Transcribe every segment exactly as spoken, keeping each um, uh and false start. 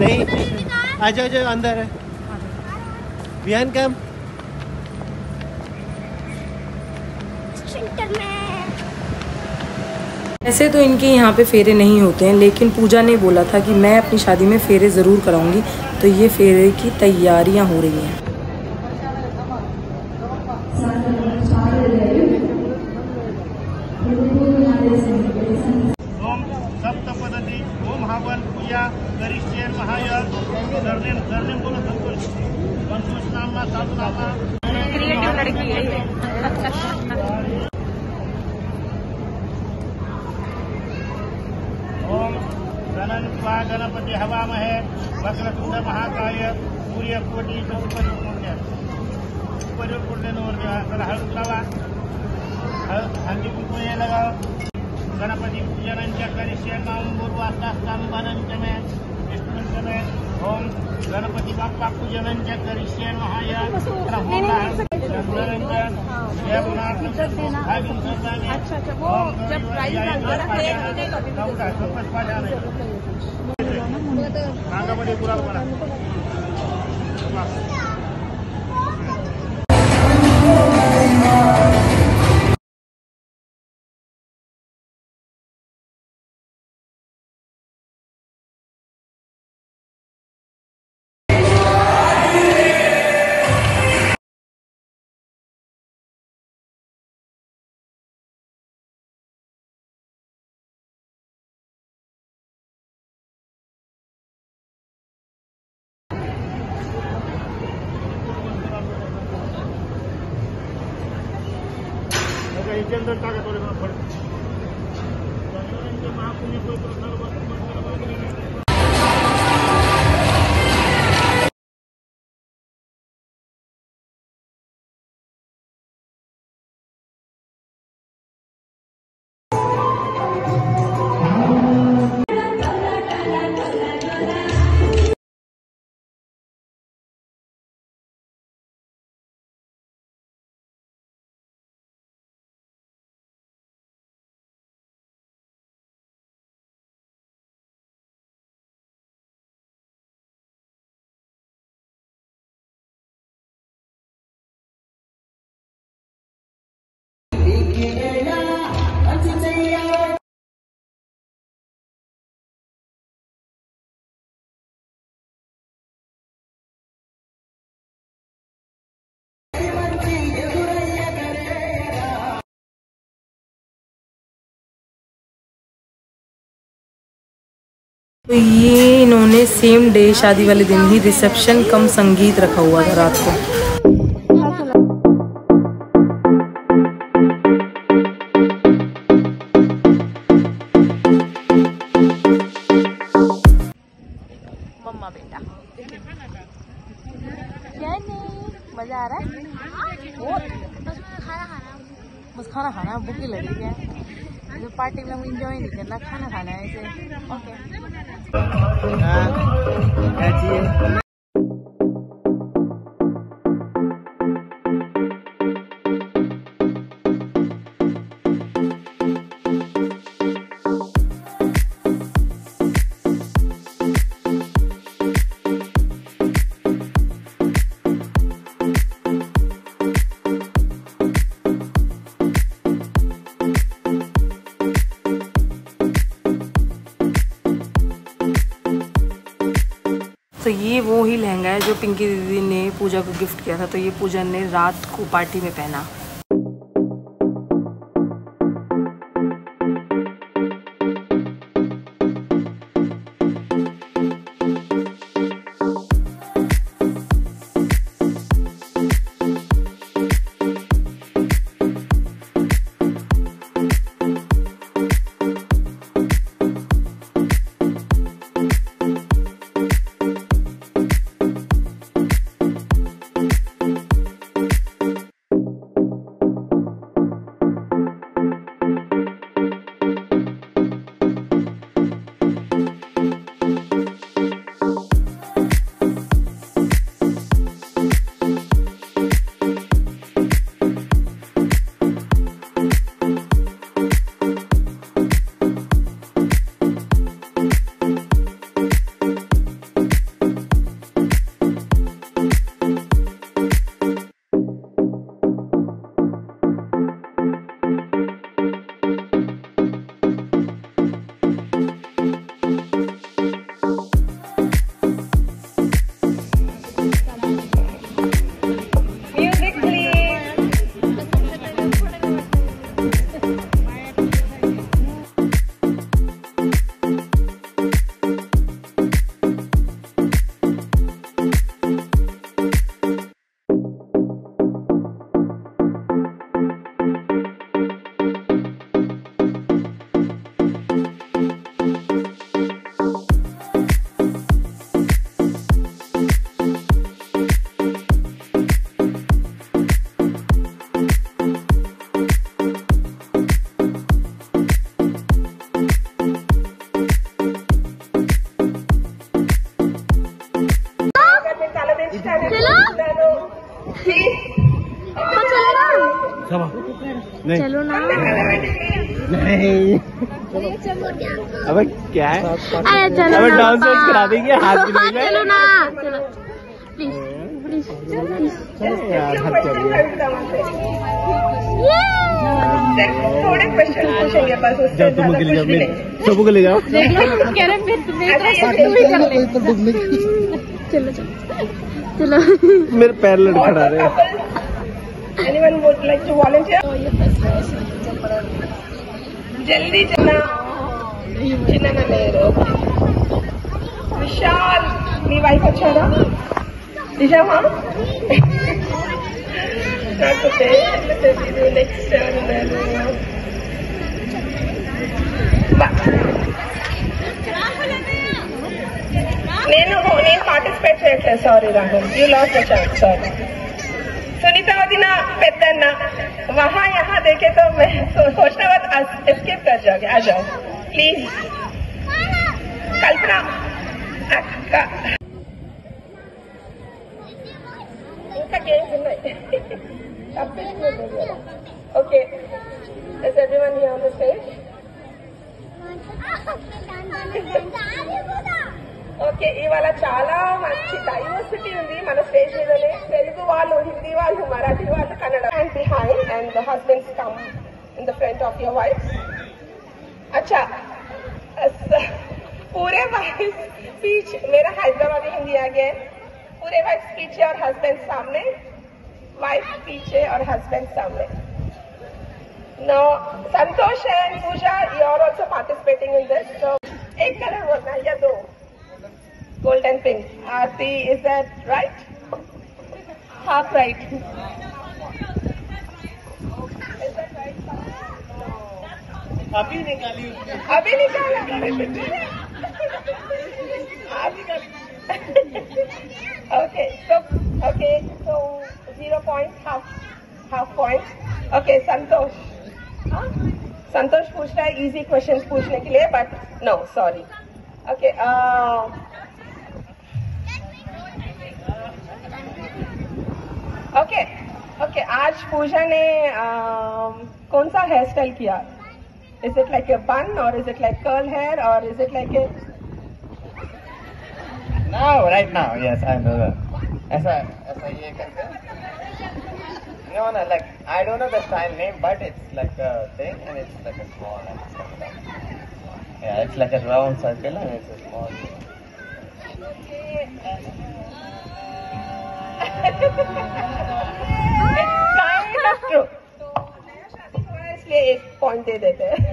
नहीं, आ जाओ जाओ अंदर है। बिहान कम ऐसे तो इनके यहाँ पे फेरे नहीं होते हैं, लेकिन पूजा ने बोला था कि मैं अपनी शादी में फेरे ज़रूर कराऊंगी, तो ये फेरे की तैयारियां हो रही हैं। ओम सप्तपदी ओम हवन पूजा करिष्ये महायज्ञ करने करने बोलो संतोष संतोष नाम में साधु नाम क्रिएटिव लड़की है। ओम गणन्वा गणपति हवामहे वक्रतुंड महाकाय सूर्यकोटि समप्रभ सूर्यकोटि नमः। हल्द लावा हल्दी कुंकु लगाओ। गणपति पूजन करिष्ये मां पूर्वास्तानुबंध में विष्णु में। ओम गणपति बाप्पा पूजन करिष्ये महायज्ञ पूरा इसके अंदर का थोड़े फर्क महापुण्य तो ये इन्होंने सेम डे शादी वाले दिन ही रिसेप्शन कम संगीत रखा हुआ था रात को। मम्मा बेटा क्या नहीं मजा आ रहा है? बस खाना खाना भूख ही लगी है। जो पार्टी में एंजॉय नहीं करना, खाना खाना है इसे। ओके तो ये वो ही लहंगा है जो पिंकी दीदी ने पूजा को गिफ्ट किया था, तो ये पूजा ने रात को पार्टी में पहना। नहीं अबे क्या है? अरे चलो अबे ना डांस पापा। वांस करा देंगे हाथ पापा, मिलाएंगे। चलो ना चलो प्लीज प्लीज चलो यार हाथ चलिए। थोड़े क्वेश्चन पूछेंगे बस, उससे जाओ तुम ज्यादा के ले जाओ कुछ भी मेरे नहीं। सबको ले जाओ। देख लो कह रहे मेरे चलो चलो चलो मेरे पैर लड़खड़ा रहे। Anyone would like to volunteer? जल्दी चलना చిన్న లేరు విశాల్ మీ వైఫ్ వచ్చారా నిజమా నాకు తెలియదు నెక్స్ట్ ఉన్నారు నేను నేను పార్టిసిపేట్ చేయట్లేదు sorry Rahul you lost the chance sorry Sunita वदीना पेदन्ना वहाँ यहाँ देखे तो मैं सोचने बाद एस्केप कर जाओगे आ जाओ प्लीज कल्पना अक्का इनका game okay is everyone here on the stage okay ఇవాళ చాలా మంచి డైవర్సిటీ ఉంది మన స్టేజ్ మీదనే తెలుగు వాళ్ళు హిందీ వాళ్ళు మరాఠీ వాళ్ళు Kannada and behind and the husbands come in the front of your wife अच्छा पूरे वाइफ स्पीच मेरा हैदराबादी हिंदी आ गया पूरे वाइफ स्पीच और हस्बैंड सामने वाइफ पीछे और हस्बैंड सामने no Santosh and Pooja you are also participating in this so एक कलर बोलना या दो golden pink. Aarti, is that right? Half right. Is that right? No. अभी निकाली अभी निकाला Okay, so okay, so zero point, half half point. Okay, Santosh. Huh? Santosh पूछ रहा है easy questions पूछने के लिए, but no, sorry. Okay. Uh, okay okay आज पूजा ने कौन सा हेयर स्टाइल किया is it like a bun और is it like curl hair और is it like a Now, right now, yes, I know that. ऐसा ऐसा ये करके no no like I don't know the style name but it's like a thing and it's like a small and it's like that. Yeah, it's like a round circle and it's a small thing. kind of true. तो नया शादी हुआ है इसलिए एक point दे देते हैं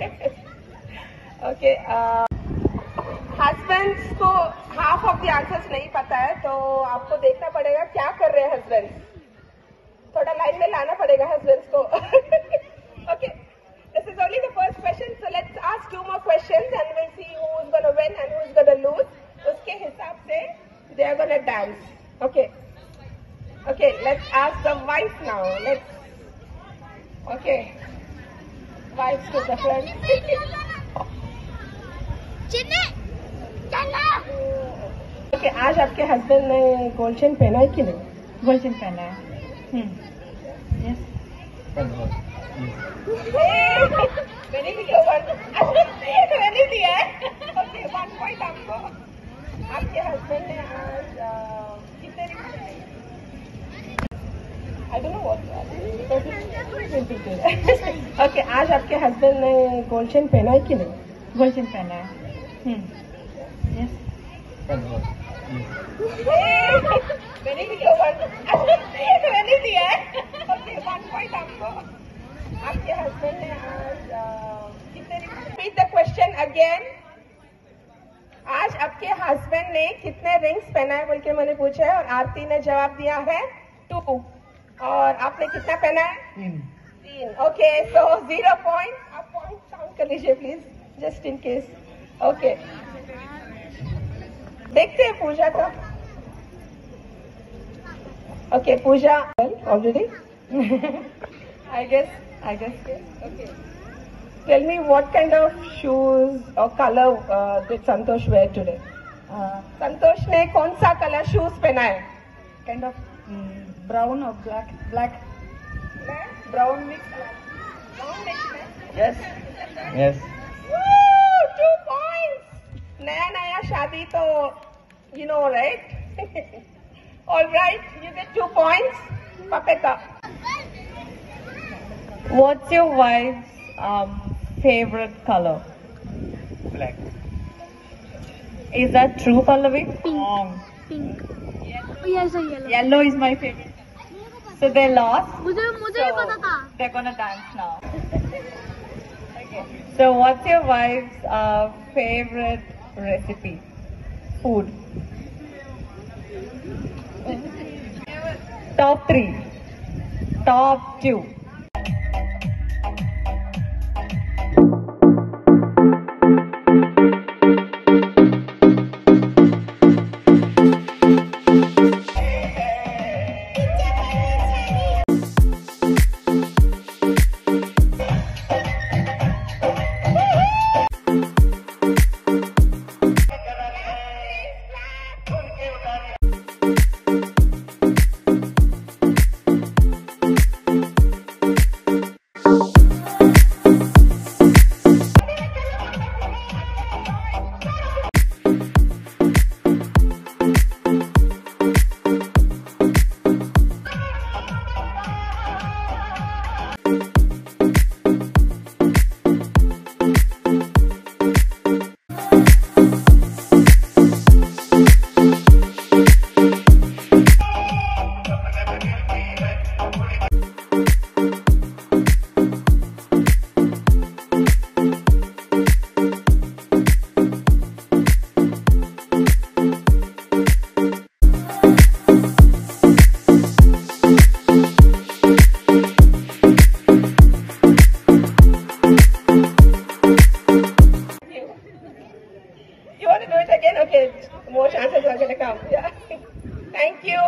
ओके हस्बैंड्स को हाफ ऑफ द आंसर्स नहीं पता है तो आपको देखना पड़ेगा क्या कर रहे हैं हस्बैंड्स थोड़ा लाइन में लाना पड़ेगा हस्बैंड्स को okay this is only the first question so let's ask two more questions and will see who is gonna win and who is gonna lose उसके हिसाब से they are gonna dance okay Okay, let's ask the wife now. Let's. Okay. Wife to the front. Okay, आज आपके husband ने gold chain पहना है कि नहीं? गोल्ड चेन पहना है यस मैंने भी क्यों वन मैंने दिया है ओके वन पॉइंट आपको आपके हस्बैंड ने आज कितने I don't know what okay आज आपके हस्बैंड ने गोल्ड चेन पहना है कि नहीं? गोल्ड चेन पहना है यस मैंने भी क्यों वन मैंने दिया है ओके वन पॉइंट आपको आपके हस्बैंड ने आज कितने रिपीट द क्वेश्चन अगेन आज आपके हस्बैंड ने कितने रिंग्स पहना है बोल के मैंने पूछा है और आरती ने जवाब दिया है टू और आपने कितना पहना है तीन तीन ओके सो जीरो पॉइंट आप पॉइंट काउंट कर लीजिए please just in case okay देखते हैं पूजा का okay Pooja already I guess I guess okay tell me what kind of shoes और colour did Santosh wear today Santosh ने कौन सा कलर शूज पहना है काइंड ऑफ ब्राउन और black black brown mix brown mix में Yes. Yes. Woo! Two points. Naya naya shadi to, you know, right? All right, you get two points. Papeta. What's your wife's um, favorite color? Black. Is that true, Pallavi? Pink. Pink. Oh, yes, sir, yellow. Yellow is my favorite. So they lost. मुझे मुझे भी पता था. They're gonna dance now. Okay. So what's your wife's uh, favorite recipe? Food. Top three. Top two. You want to do it again? Okay, more chances are going to come. Yeah. Thank you.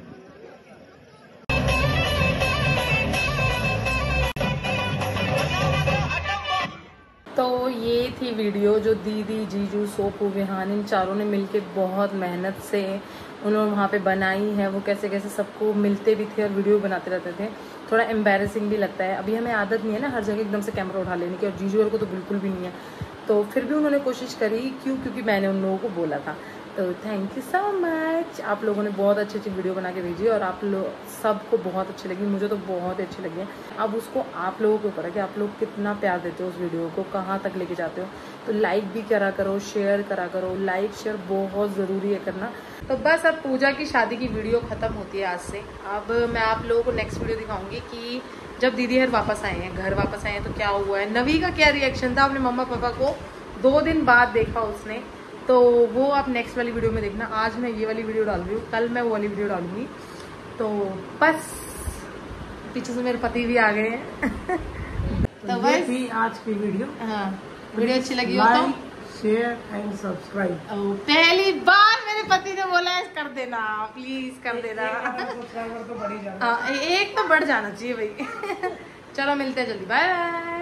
तो ये थी video जो दीदी, जीजू, सोपू, विहान इन चारों ने मिलके बहुत मेहनत से उन्होंने वहाँ पे बनाई है। वो कैसे कैसे सबको मिलते भी थे और वीडियो बनाते रहते थे। थोड़ा एम्बैरेसिंग भी लगता है, अभी हमें आदत नहीं है ना हर जगह एकदम से कैमरा उठा लेने की, और जीजू को तो बिल्कुल भी नहीं है। तो फिर भी उन्होंने कोशिश करी, क्यों? क्योंकि मैंने उन लोगों को बोला था। तो थैंक यू सो मच, आप लोगों ने बहुत अच्छी अच्छी वीडियो बना के भेजी और आप लोग सबको बहुत अच्छी लगी, मुझे तो बहुत ही अच्छी लगी है। अब उसको आप लोगों के ऊपर है कि आप लोग कितना प्यार देते हो उस वीडियो को, कहाँ तक लेके जाते हो। तो लाइक भी करा करो, शेयर करा करो, लाइक शेयर बहुत ज़रूरी है करना। तो बस अब पूजा की शादी की वीडियो ख़त्म होती है आज से। अब मैं आप लोगों को नेक्स्ट वीडियो दिखाऊंगी कि जब दीदी हर वापस आए हैं, घर वापस आए हैं, तो क्या हुआ है, नवी का क्या रिएक्शन था। अपने मम्मा पापा को दो दिन बाद देखा उसने, तो वो आप नेक्स्ट वाली वीडियो में देखना। आज मैं ये वाली वीडियो डाल रही हूँ, कल मैं वो वाली वीडियो डालूंगी। तो बस पीछे से मेरे पति भी आ गए हैं। तो बस थी आज की वीडियो। हाँ, वीडियो अच्छी लगी हो तो शेयर एंड सब्सक्राइब। पहली बार मेरे पति ने बोला है कर देना, प्लीज कर देना। सब्सक्राइबर तो बढ़ ही जाना। हाँ, एक तो बढ़ जाना चाहिए भाई। चलो मिलते हैं जल्दी, बाय बाय।